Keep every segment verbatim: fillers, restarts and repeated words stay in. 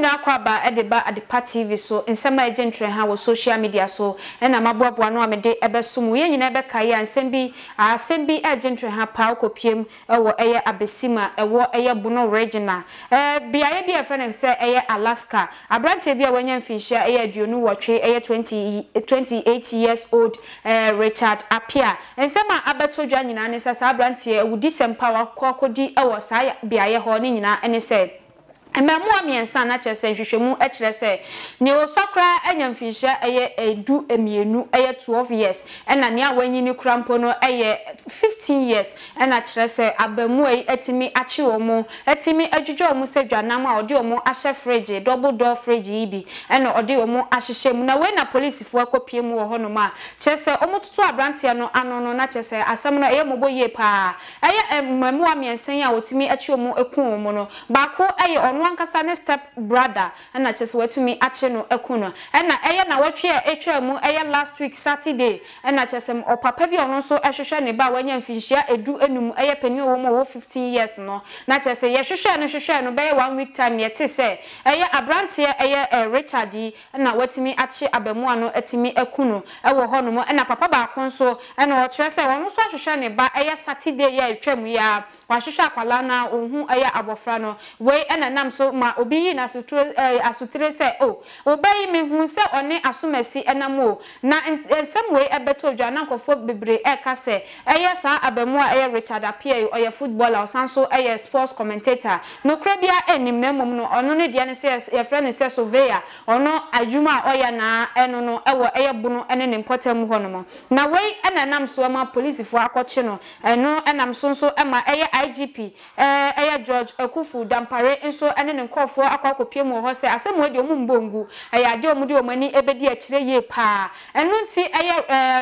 nyina kwaba edeba adepa T V so nsema agentre ha wo social media so na maboaboa no amede ebesom ye nyina ebeka ye ansem bi asem bi agentre ha pa okopiem ewo eye abesima ewo eye buno regional eh biaye bi efrene se eye Alaska abrante bi a wanya mfinhia eye aduonu wotwe eye twenty twenty-eight years old eh Richard Apia nsema abetodwa nyina ne sasa abrante ewudi sempa wakokodi ewo sa biaye ho ne nyina ene se Emamu amiensa na chese hwehwemu e kire se ne osokra anyamfinhia eye edu emienu eye twelve years ena ne awanyini krampo no eye fifteen years ena kire se abamu ei etimi achi omo etimi adwudwo omo se dwanam a ode omo ahye fridge double door fridge ibi ena ode omo ahyehye mu na we na police fo akopie mu wo hono ma chese omo tutu abrante no ano no na chese asem no eye moboye pa eye emamu amiensa ya otimi achi omo eku omo no baako eye wankasa ne step brother na chese watumi ache no ekuno na eye na watwe etwa mu eye last week Saturday na chese o papa bi ono so ehwehwe ne ba wanya mfinhia edu enum eye pani wo mo fifteen years no na chese ye hwehwe no hwehwe no be one week time ye te se eye abrante eye Richard na watumi ache abamu ano etimi ekuno ewo hono mo na papa ba kon so na o kire se ono so hwehwe ne ba eye Saturday ye etwa mu ya wahwehwe akwala na ohun eye abofra no we na nam so ma obi na asutire asutire se o obayi me hu se one asomasi enam o na ensem ebeto dwa na nkofo bebre e ka se eye sa abamu a eye Richard Apia oye footballer osanso eye sports commentator no krabia enim na mom no ono ne de ne se ye friend se surveyor ono adwuma oye na eno no ewo eye bunu ene ne importam hono mo na we ena nam so ma police fo akọche no eno enam so so ema eye I G P eh eye George Akufu Dampare nso ene ne nkofo akọkopie mu ho se asem we de omu mbongu eye ade omu de omani ebedi akire ye pa eno nti eye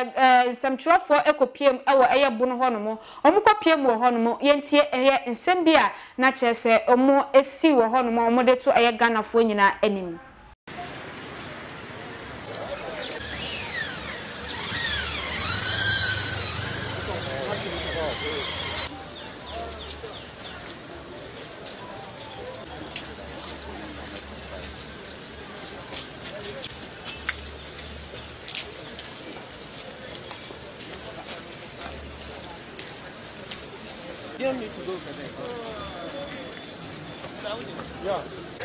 eh samtwofo ekopie mu ewo eye bunu hono mo omu kopie mu hono mo yentie eye nsem bia na chese omu esi wo hono mo omu de to eye ganafo nyina anim You don't need to go for that. Yeah.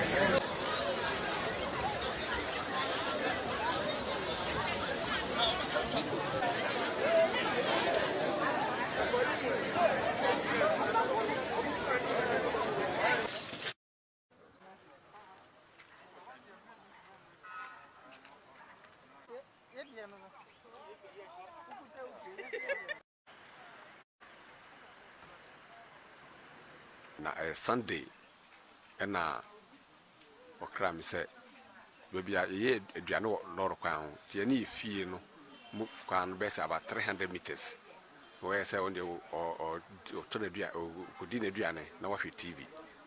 Na uh, Sunday na okra mi se baby ye aduane wo loro kwan ho tie na efie no mu kwan be se about three hundred meters we say on the o to na dua o di na aduane na wo hwe T V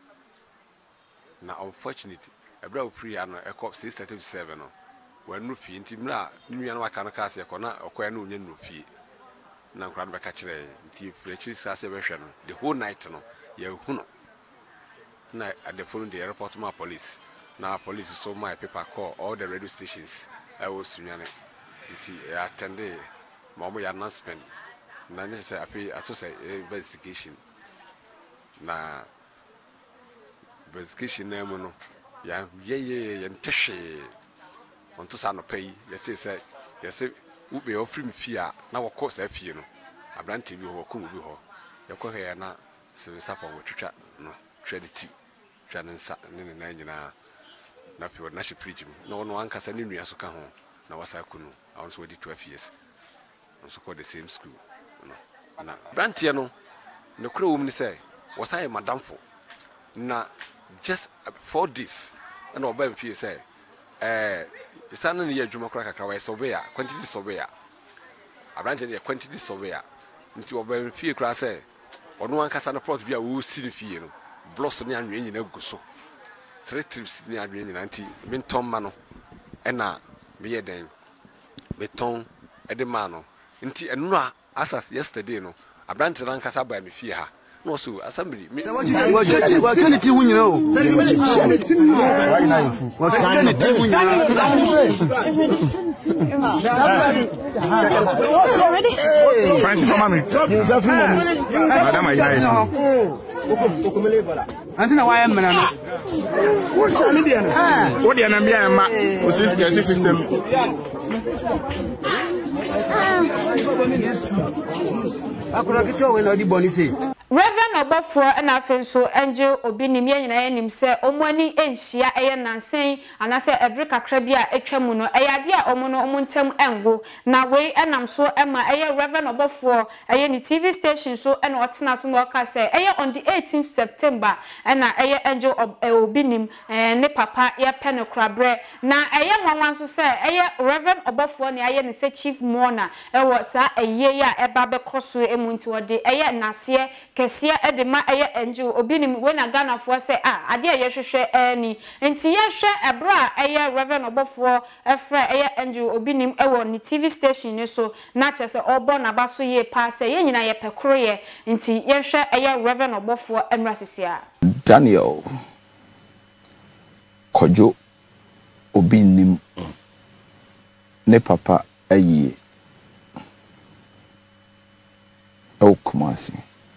na unfortunately ebra o free ano e cop six thirty-seven no wa nu fie nti mra nua na waka no ka se ko na okwa na onya nu fie na nkran be ka kire nti frechi sa se be hwe no the whole night no ya huno na at the following day report my police na police so my paper call all the radio stations I was sunyane nti attend mo ya announcement na ne say afi ato say investigation na investigation na mu no ya ye ye ye ntehwe on to sa no pay ye te say ye say ube ofrim fia na wo course afie no abrante bi ho ko bi ho ye ko he na se sapo wo twetwa no credit twanensa ne ne na nyina na fi na shi preach no no ankasa ne nua so ka ho na wasa kunu awon so di twelve years so called the same school no na brantie no ne kura wo mu ni say wasa madam fo na just four days na oba mfie say eh isana ne ya dwuma kura kakra wa surveyor quantity surveyor abrantie ne quantity surveyor nti oba mfie kura say ono ankasa na plot bia wo si fie no bloss ne anwe nyina guso three trips ne anwe nyina nti menton ma no ena me ye den beton e de ma no nti eno a asas yesterday no abrante na ankasa ba me fie ha no so assembly me wa cheti wa keniti hunyina o wa keniti hunyina Francis Omami Madam Ayina antina wa yemna no wo chani dia na wo dia na bia ma o system system akura kitwa we na di boni sei Reverend Obofo na afenso Angel obi nim ye nyina nim se omani enhia eye nansen anase ebre kakra bi a etwamu no eyade a omo no omo ntem engo na we enam so ema eye Reverend Obofo eye ni T V station so ena otena so no ka se eye on the eighteenth September ena eye Angel obi nim ne papa ye pene krabre na eye nwanwan so se eye Reverend Obofo ne aye ne se chief mourner ewo sa eye ya eba be koso emu nti wode eye nase kesia edema eye Angel obi nim we na Ghana fo se ah ade ye hwehwe ani nti ye hwe ebra eye Reverend Obofo efra eye Angel obi nim ewo ni T V station ne so na chese obo na ba so ye pa se ye nyina ye pekro ye nti ye hwe eye Reverend Obofo emra sesia Daniel Kojo obi nim ne papa ayi o Kumasi.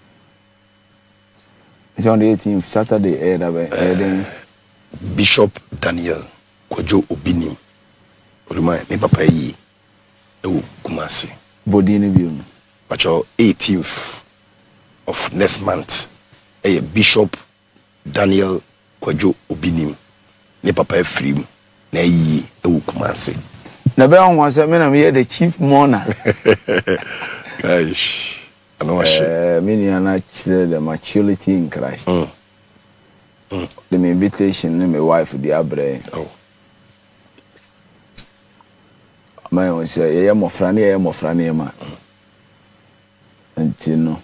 It's on the eighteenth Saturday air uh, Bishop Daniel Kojo Obinim Oluma ne papa yi e Kumasi body ni bi but eighteenth of next month a Bishop Daniel Kojo Obinim ne papa free na yi e Kumasi na be on was me na me the chief mourner gosh I know what uh, many are not the maturity in Christ. Mm. Mm. The invitation, my wife, the Abre. Oh, my wife say, "I am of Franny, I am of Franny, ma." And you know,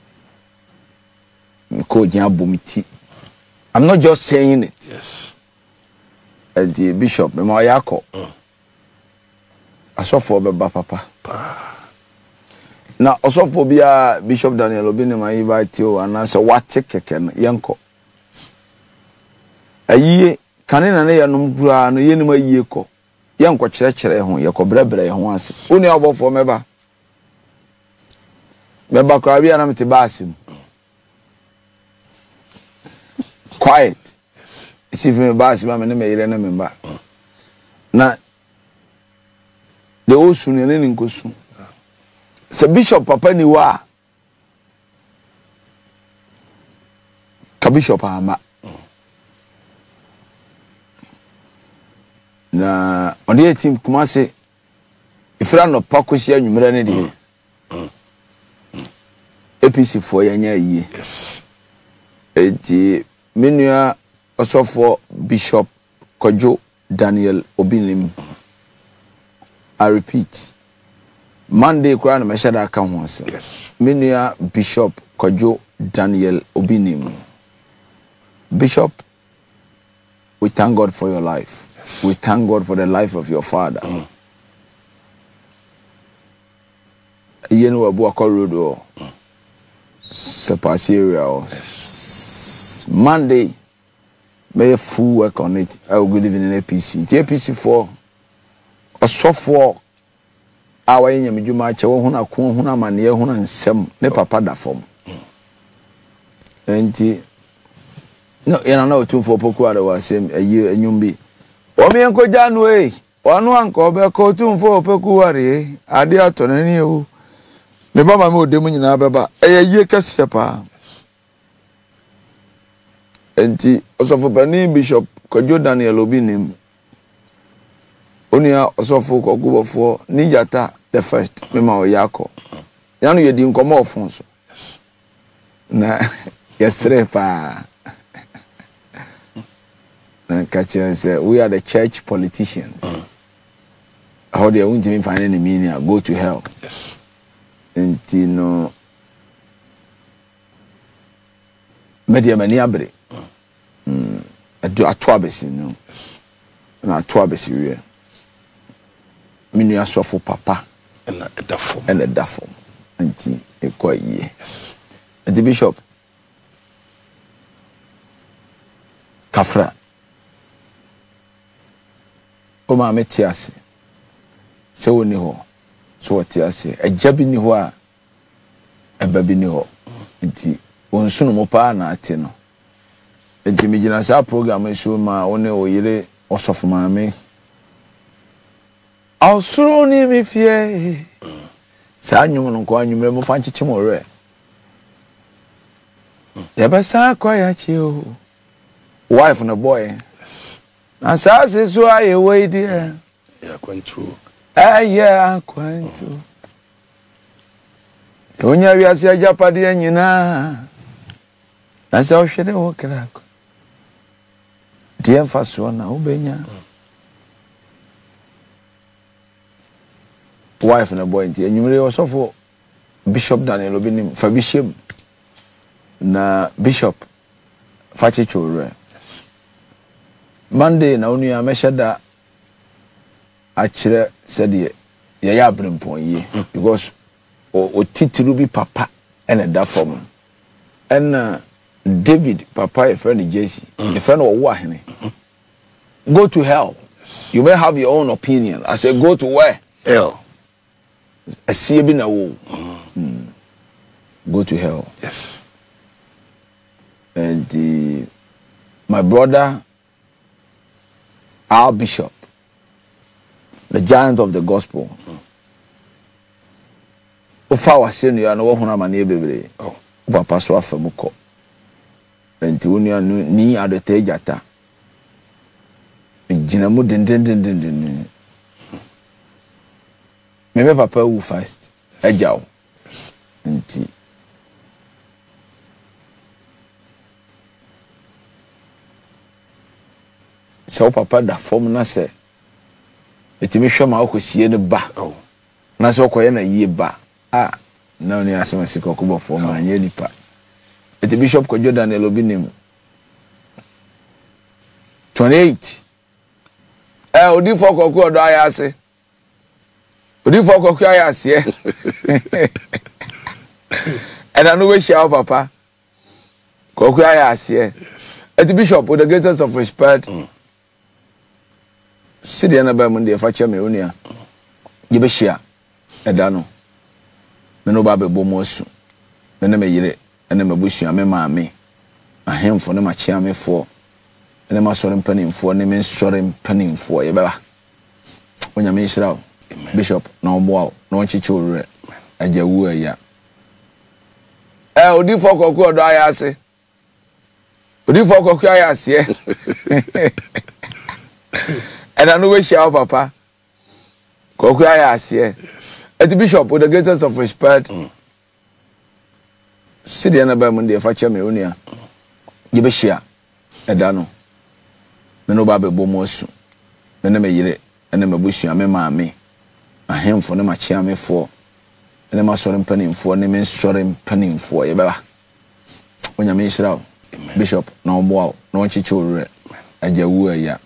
I'm not just saying it. yes. And the bishop, my Yako, I saw for Baba Papa. Na osofo bia Bishop Daniel Obi ne man invite you and answer what keke no yenko ayiye kane na ne yanom kura no yenim ayiye ko yenko kire kire ho yeko brebre ho ase oni obofo meba meba kwa bia na mete basim quiet yes isi fi me basim ma ne me yire na me ba na de osu ne ne nkosu se Bishop papa ni wa ka Bishop ama na on the eighteenth Kumasi ifra no pakosi anwumra ne de A P C for yanya yi yes eti menua osofo Bishop Kojo Daniel Obinim I repeat Monday kwa na meshada aka ho so yes menua Bishop Kojo Daniel Obinim Bishop, we thank God for your life. Yes. We thank God for the life of your father. Mm. Yen wa bu akọ road o Sepasi area o Monday may full work on it. I will live in an A P C. The A P C for a software our in Yamijuma Chaw Huna Kun Huna Mania Huna and Sem ne papa da form. And no, you know, two for Pokuara was same a year and yumbi. Omi Uncle John way, one uncle Beco two for Pokuari, Adia Tonani. The Baba Mo Demon in Ababa, a year Cassiapa. And also for Penny Bishop Kojo Daniel Obinim. Onia also for Kogubo for Nijata the first, Mema Yako. Yanu ye didn't come off on so. Na, yes, pa. And catch us, we are the church politicians. Mm. How they won't even find any meaning, go to hell. Yes. And you know, media many abre. Hmm. I do a twabes, you know. Yes. And a twabes, you hear. Minu ya for papa. And a duffo. And a duffo. And a quite ye. Yes. And the bishop, Kafra. O ma me tiase. Se woni ho. So tiase. Agya bi ni ho a eba bi ni ho. Nti wonsunu mo pa na ate no. Nti me gina sa program so ma woni oyire osofu ma me. Ausuru ni mi fie. Sa nyum no ko anyumre mo fa nchichi mo re. Yabasa kwa ya chi o. Wife and a boy. Yes. And so is why you wait there. Yeah, going through. Ah, yeah, going to. So when you are saying Japadi and you know, that's how she didn't walk it. Dear first one, now, Benya. Wife and a boy, and you may also for Bishop Daniel Obinim, Fabishim, na Bishop Fachichore. Monday na onu ya meshada akire said ye ya abrempon ye because o titiru bi papa ene da form and David papa a friend J C a friend of Wahine. Go to hell. Yes. You may have your own opinion. I say go to where? Hell. I see you na wo. Mm. Go to hell. Yes. And the, my brother our bishop, the giant of the gospel. Ofa wa se nua no wo hona mane bebre. Oh, papa so afamuko. Enti wonu ni adote jata. Gina mu den den den den. Meme papa wu first. Ejaw. Enti so papa da form na se etimi hwema okosie ne ba na se okoye na yie ba ah na oni asema sika okubo form anye nipa eti bishop ko Daniel Obinim twenty-eight eh odi fo koku odo ayase odi fo koku ayase and anu we share papa koku ayase eti bishop with the greatest of respect mm. Sidi na ba mun de fa cha me onia ye be hia eda no me no ba be bom asu me na me yire ene me busua me ma me ahemfo ne ma chia me fo ene ma sore mpanimfo ne me sore mpanimfo ye ba onya me hira bishop na oboa na onchichi orure ajawu aya eh odi fo koku odo ayase odi fo koku ayase and I know we share papa. Koku ayase. At the bishop with the greatest of respect. Sidi na ba mun de fa cha me onia. Ye be share. Edano. Me no ba be bom asu. Me na me yire, ene me busua me ma me. Ahemfo ne ma chia me fo. Ene ma sore mpanimfo ne me sore mpanimfo ye ba. Onya me hira bishop na oboa na onchichi orure. Ajawu aya.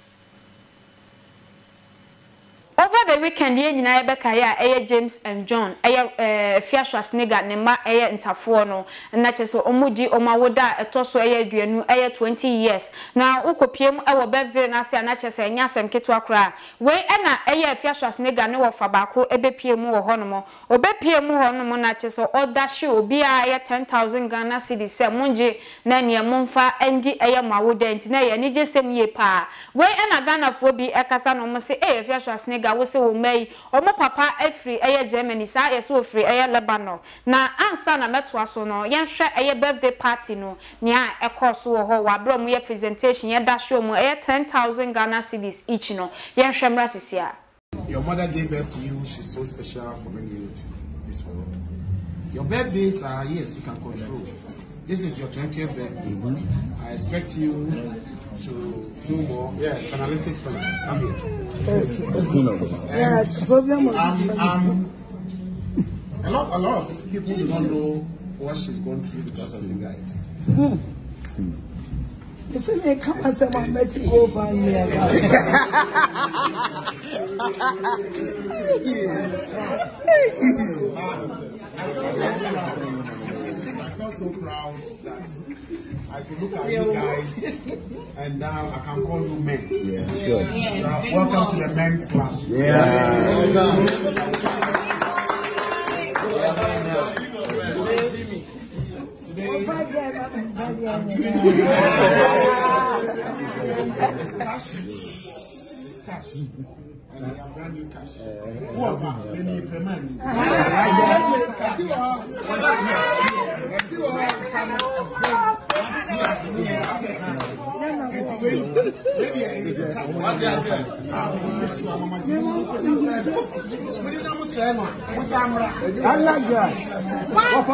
Over the weekend, ye nyina ebeka ya eye James and John eye eh Fiashwas nigga ne ma eye ntafo no na cheso omudi omawoda etoso eye duanu eye twenty years na ukopiem ewo birthday na se na chese enya asem ketu akra we na eye Fiashwas nigga ne wo fa baako ebepiem wo honomo obepiem honomo na cheso odashi obi a eye ten thousand Ghana cedis se munje na ne momfa endi eye mawoda enti na ye ni jesem ye pa we na Ghana fo bi ekasa no mo se eye Fiashwas nigga wo se wo mai omo papa afri eye Germany sa ye so free eye Lebanon na ansa na metwa so no ye hwe eye birthday party no nia ekoso wo ho wa bro mu ye presentation ye da show mu eye ten thousand Ghana cedis each no ye hwe mra sisia. Your mother gave birth to you. She's so special for bringing you to this world. Your birthdays are, yes, you can control. This is your twentieth birthday. Mm-hmm. I expect you to do more. Yeah, journalistic film. Come here. Yes, problem. Um, um, a lot, a lot of people do not know what she's going through because of you guys. Hmm. You see me come as a man met you over here. felt so proud that I could look at you guys and now I can call you men. Yeah, sure. Uh, welcome to the men club. Yeah. Today, I'm giving you cash. Cash. And I have brand new cash. Who are that? They need payment. I like that. What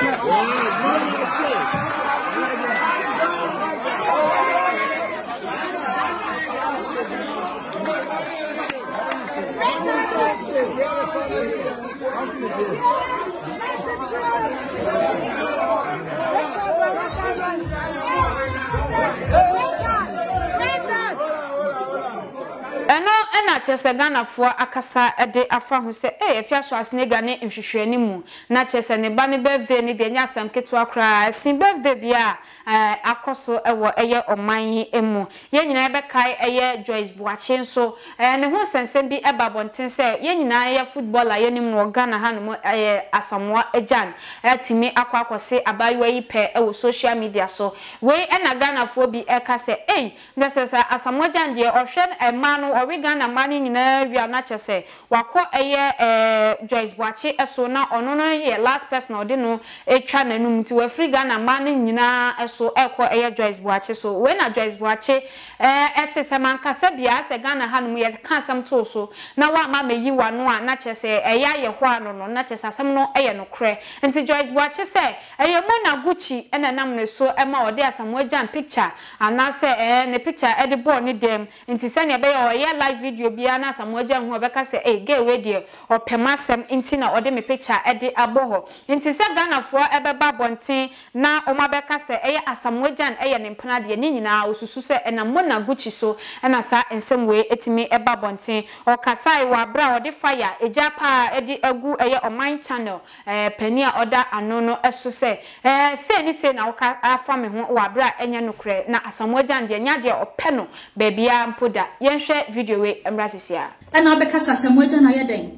Eno ena chese Ghana fo akasa ede afa ho se eh efia so asnega ne nhwehwani mu na chese ne ba ne birthday ne de nya asam keto akra sin birthday bia eh akoso ewo eye oman emu ye nyina be kai eye Joyce Boache nso eh ne ho sensem bi eba bonten se ye nyina eye footballer ye nim no Ghana ha no eh asamwa ejan atimi akwa akose abayo yi pe ewo social media so we ena Ghana fo bi eka se eh nesesa asamwa jan de ohwe ema no owi Ghana mani nyina wi na chese wako eye eh Joyce Boache eso na ono no ye last person odi no etwa nanum ti wa free Ghana mani nyina eso eko eye Joyce Boache so we na Joyce Boache eh esese mankasa bia se Ghana hanum ye ka asam to so na wa ma meyi wa no a na chese eya ye ho ano no na chese asam no eye no kre nti Joyce Boache se eye mo na Gucci ena nam ne so e ma odi asam wajan picture ana se eh ne picture e de board ni dem nti se ne be ye live video bia na asam wajan ho be ka se eh ge we de opemasem nti na odi me picture e de aboho nti se Ghana fo e be ba bonten na o ma be ka se eye asam wajan eye ne mpana de ni nyina osusu se ena mo na Gucci so ena sa ensem we etimi e ba bonten o kasai wa bra odi fire eja pa e de agu eye oman channel eh pani a oda ano no eso se eh se ni se na oka afa me ho wa bra enya no kre na asam wajan de nya de ope no ba bia mpoda yenhwe video we emrasisia ena be kasa asam wajan ayeden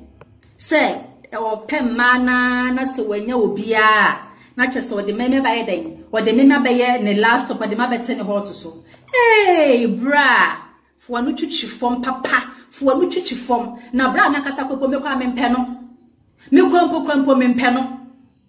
se ope mana na se wanya obia na chese ode meme ba yeden ode meme ba ye ne last stop ode ma bete ne hot so hey bra fo anu twitwi fom papa fo anu twitwi fom na bra na kasa kopo me kwa me mpe no me kwampo kwampo me mpe no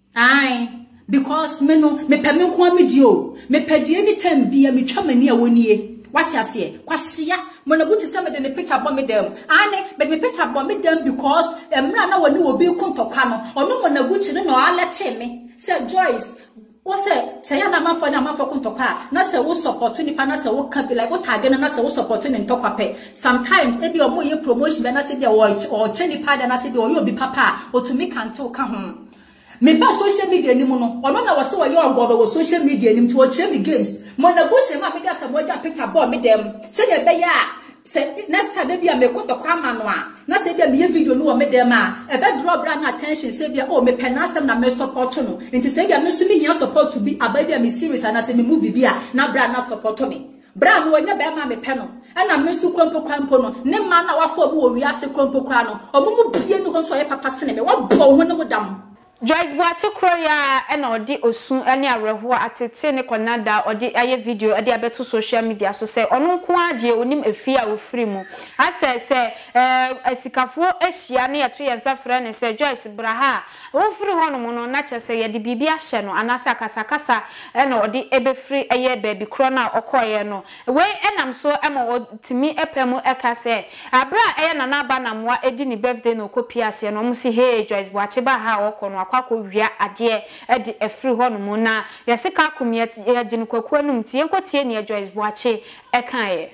ai because me no me pe me kwa me di o me pe di anytime bia me twa mani a wonie what you say kwasia mo na buti se me de ne picture bomb me dem ane me me picture bomb me dem because emra na woni obi kuntokwa no ono mo na buti no na alete me say Joyce wo say say na mafo na mafo kuntokwa na say wo support ni pa na say wo ka be like wo tag na say wo support ni ntokwa pe sometimes e bi omo ye promotion be na say dia wo o cheni pa na say dia wo obi papa o to me kan to ka ho me ba social media ni mu no ono na wo say wo ye ogodo wo social media ni to o che me games mo na go che ma me ga say mo ja picture bomb me dem say na be ya say next time be me kuntokwa ma no a na say be me video no wo me dem a e be draw brand attention say be oh me penastem na me support no nti say be me so me here support to be about be me serious and say me movie be a na brand na support me brand no nya be ma me pe no na me so krompo krompo no ne ma na wa fo be wo wi ase krompo kra no omumu bie no ho so ye papa sene me wa bo ho ne mo dam Joyce Boache kroya ena odi osun ene areho atete ne konada odi aye video ade abeto social media so se onu nko ade onim efia ofiri mu ase se eh asikafo ehia ne yeto yensa frɛ ne se Joyce Braha ofiri hono mu no na kyese ye de bibia hye no anasa kasa kasa ena odi ebefiri eye baby kro na okoye no we enam so ema otimi epemu eka se abra eye na na ba na moa edi ni birthday no kopia se no mu si hey Joyce Boache ba ha okono kwako wia ade e de efiri hono mu na yesika akomia ye gine kwaku anum tie nkotie ne Joyce Boache e kan ye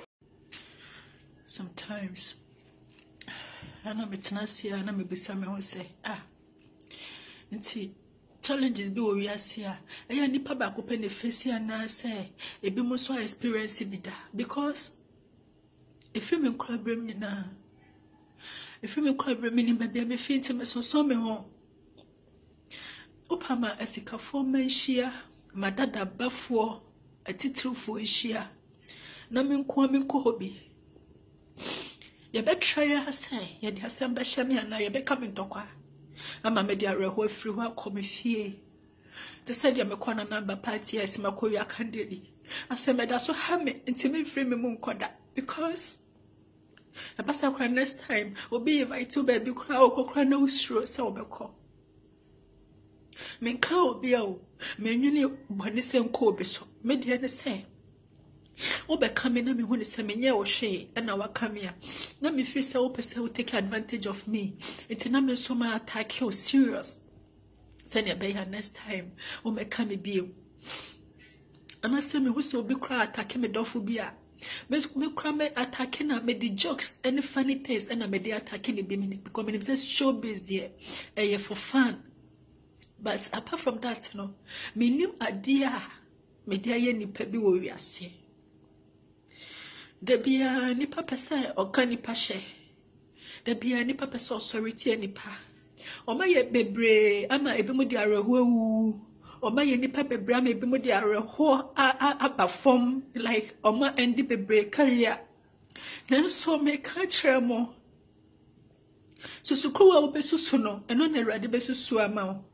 sometimes ana betnasia na mebisa me ho say ah nti challenges bi wo wiasia eya nipa ba ko pe ne face ana say ebi mo so experience bi da because if you me kra brem ni na if you me kra brem ni ba bia me fit me so so me ho Opama esikafo menhia madada bafo atitrufo nhia na menko menko hobi ye betwa ya say ye de asem be hyame ana ye be ka mentokwa ama me de areho afiri ho akomefie te said ya mekwana number party as makoya candidate asem da so ha me ntimi free me mu nkoda because abasa kwa next time obi invite to baby kra okokra na usuro se obekọ menka obi o menwini bone se nko obi so me de ne se obeka me na me hu ne se menye wo hwe na waka me a na me feel se opese wo take advantage of me it na me so ma attack you serious send ya be next time o meka me bi ana se me hu se obi kra attack me dofo bi a me me kra me attacking na me the jokes any funny things and na me dey attacking be me because me say showbiz there eh for fun. But apart from that, no, me knew a dear, me dear ye nipa bi wo wiase. De bia nipa pese o kan nipa she. De bia nipa pese o sorry tie nipa. O ma ye bebre ama ebi mu di areho wu. O ma ye nipa bebre ama ebi mu di areho aba form like o ma endi bebre career. Na so me ka kire mo. Susukruwa wo besusu no, eno na Awurade besusu ama wo.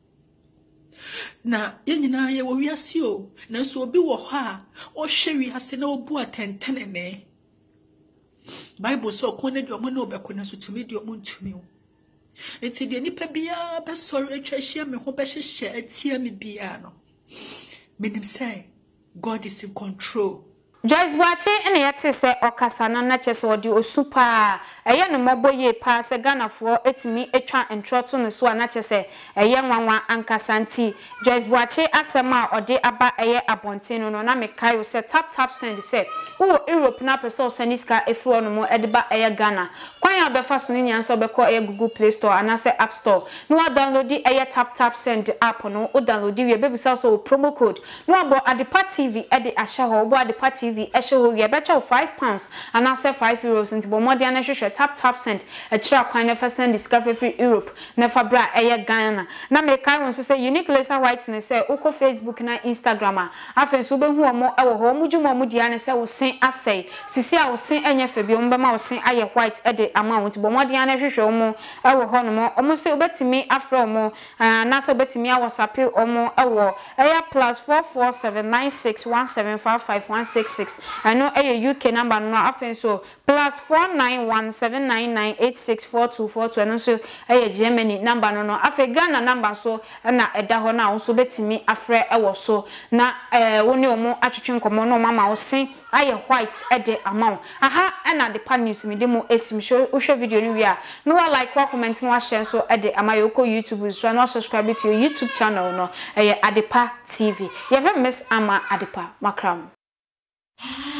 Na yenyina ye wo wiase o na so obi wo ha o hwe wiase na obu atentenene Bible so konne de omo na obeko na so tumi de omo ntumi o enti de nipa bia be sori atwa hia me ho be hyehye atia me bia no menim say God is in control. Joyce Boache ene yete se okasa no na chese odi osupa eye no maboye pa se ganafo etimi etwa entroto no so na chese eye nwanwa ankasanti Joyce Boache asema odi aba eye abontin no na mekayo se tap tap send se wo Europe na person saniska efro no mo ediba eye Ghana kwan ya befa so ni nyanso beko eye Google Play Store ana se App Store no wa download eye tap tap send app no o download we bebisa so promo code no abo Adepa T V e de ahya ho obo Adepa T V esho we better five pounds and also five euros into bomodia na hwehwe tap tap send a chira kwan na first send discover free Europe na fabra eye Ghana na me kai won so say unique laser whiteness say uko Facebook na Instagram afen so be hu omo e wo ho mudwuma mu dia ne say wo sen asay sisi a wo sen anya fa bi omba ma wo sen aye white e de ama won ti bomodia na hwehwe omo e wo ho no mo omo say obetimi afro omo na so obetimi a WhatsApp omo e wo eye plus four four seven nine six one seven five five one six six I know a U K number no afen so plus four nine one seven nine nine eight six four two four two and so a Germany number no no afen Ghana number so na eda ho na wo so betimi afre e wo so na eh woni omo atwetwe nkomo no mama wo sen aye white e de amount aha na Adepa news mi demo esim show wo hwe video ni wi a no wa like wa comment no wa share so e de amayo ko YouTube so no subscribe to your YouTube channel no eh Adepa T V you ever miss ama Adepa makram.